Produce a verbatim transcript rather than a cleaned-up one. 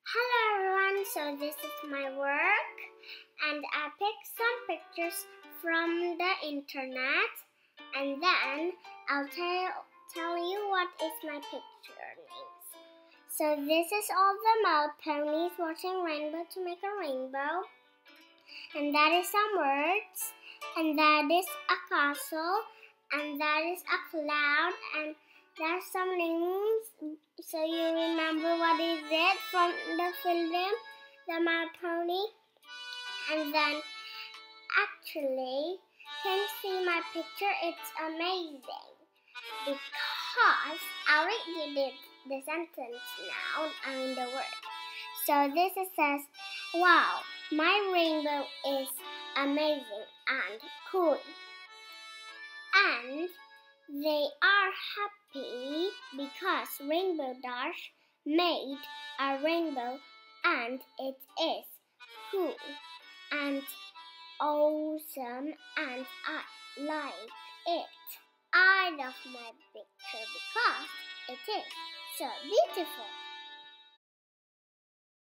Hello everyone, so this is my work and I picked some pictures from the internet and then I'll tell, tell you what is my picture names. So this is all the male ponies watching rainbow to make a rainbow, and that is some words, and that is a castle, and that is a cloud, and there's some names so you remember what is it from the film The My Pony. And then actually, can you see my picture? It's amazing because I already did the sentence now, I mean the word. So this it says, wow, my rainbow is amazing and cool. And they are happy because Rainbow Dash made a rainbow and it is cool and awesome and I like it. I love my picture because it is so beautiful.